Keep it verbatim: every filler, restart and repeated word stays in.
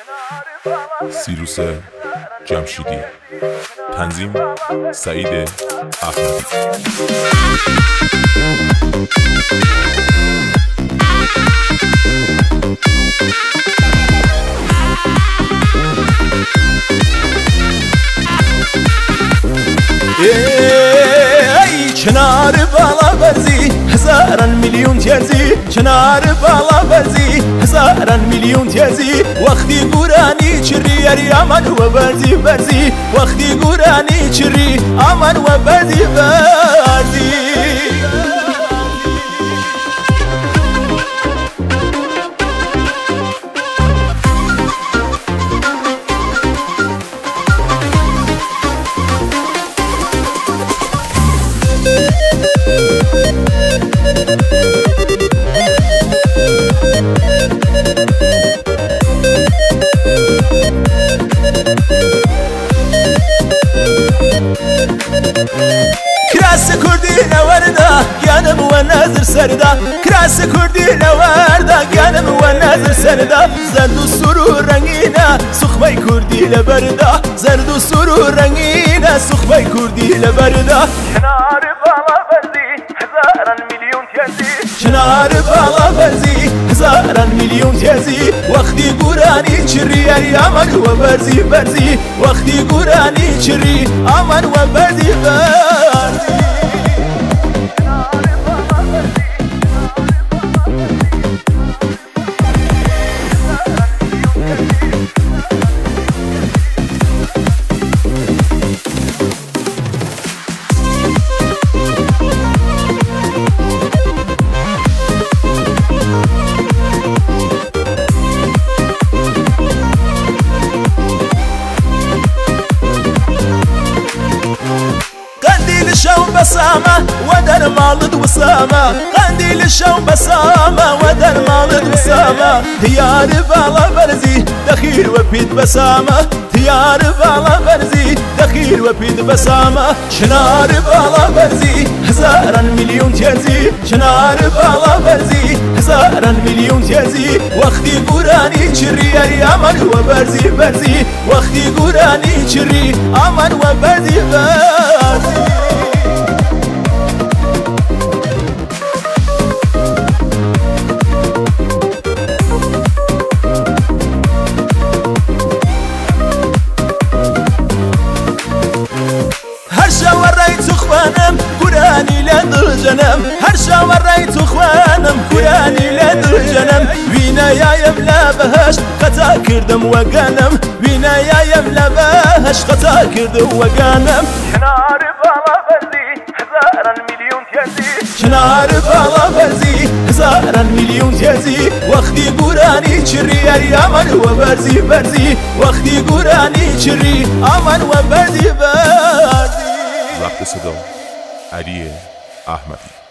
سیروس جمشیدی، تنظیم سعید احمدی. ای کنار بالا برزی هزاران میلیون تیزی، کنار بالا برزی هزاران میلیون تیزی، وقتی گورانی چری اری آمن و برزی برزی، وقتی گورانی چری آمن و برزی برزی. کراس کردی نورده گیانم و نظر سرده، کراس کردی نورده گیانم و نظر سرده، زرد و سرو رنگینه سخبای کردی لبرده، زرد و سرو رنگینه سخبای کردی لبرده. کنار بالا برزی هزاران میلیون تیزی، کنار بالا برزی هزاران میلیون تیزی، وقتی گورانی چری اری آمن و برزی برزی، وقتی گورانی چری آمن و برزی برزی. شو بسامة ودر مالد وسامة، قنديل شو بسامة ودر مالد وسامة، تيار بالا برزي دخيل وبيد بسامة، تيار بالا برزي دخيل وبيد بسامة، شنار بالا برزي هزاران مليون تيزي، شنار بالا برزي هزاران مليون تيزي، وقتي قراني شري اري آمن وبرزي برزي، وقتي قراني شري آمن وبرزي برزي. خوانم قرآنی لدل جنم، هر شاور رای تو خوانم قرآنی لدل جنم، وینایایم لبهش خطا کردم و گنم، وینایایم لبهش خطا کردم و گنم. کنار بالا برزی هزاران میلیون تیزی، کنار بالا برزی هزاران میلیون تیزی، وقتی قرآنی چری اری آمن و برزی برزی، وقتی قرآنی چری آمن و برزی برزی. ضبط صدا علی احمدی.